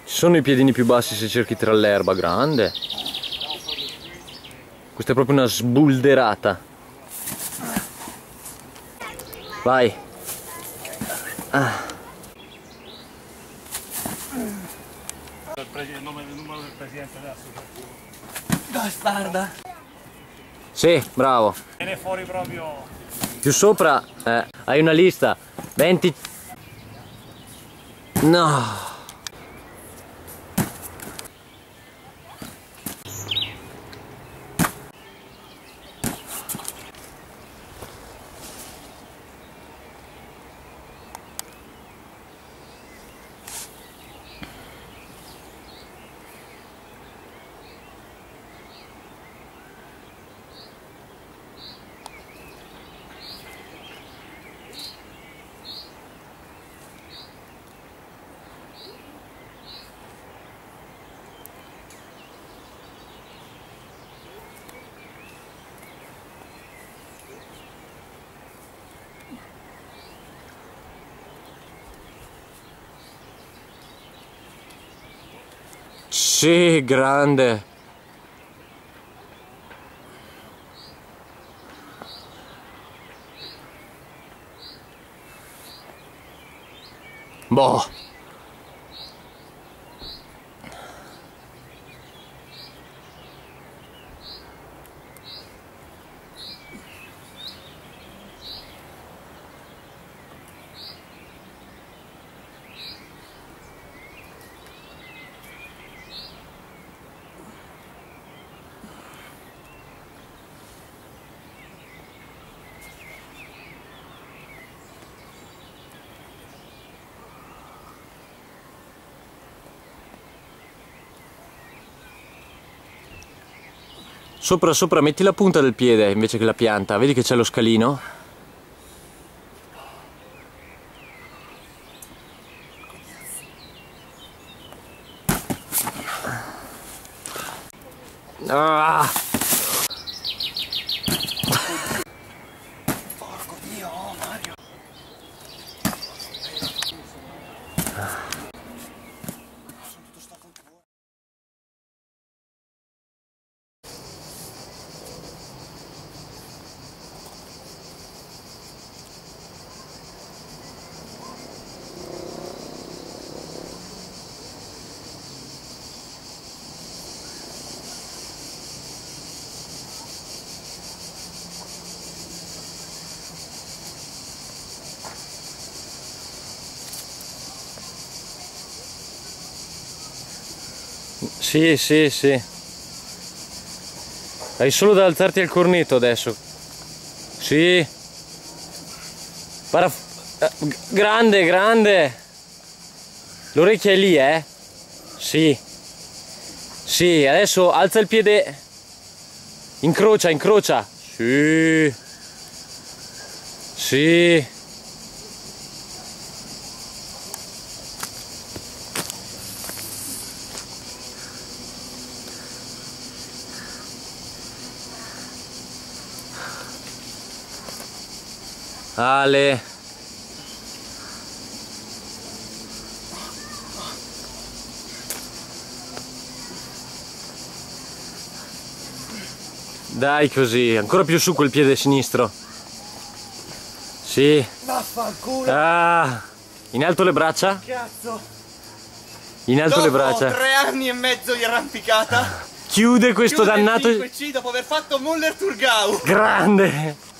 Ci sono i piedini più bassi se cerchi tra l'erba, grande. Questa è proprio una sbulderata. Vai. Il numero del presidente dell'associazione. Bastarda! Sì, bravo. Viene fuori proprio. Più sopra hai una lista. 20. No. Sì, grande. Boh. Sopra, sopra, metti la punta del piede invece che la pianta. Vedi che c'è lo scalino? Ah! Porco Dio, Mario! Sì, sì, sì. Hai solo da alzarti al cornetto adesso. Sì. Grande, grande. L'orecchia è lì, eh? Sì. Sì, adesso alza il piede. Incrocia, incrocia. Sì. Sì. Ale. Dai così, ancora più su quel piede sinistro. Sì. Vaffanculo! Ah. In alto le braccia? Cazzo! In alto le braccia. Dopo 3 anni e mezzo di arrampicata, Chiude questo chiude il dannato. 5C dopo aver fatto Muller Thurgau. Grande.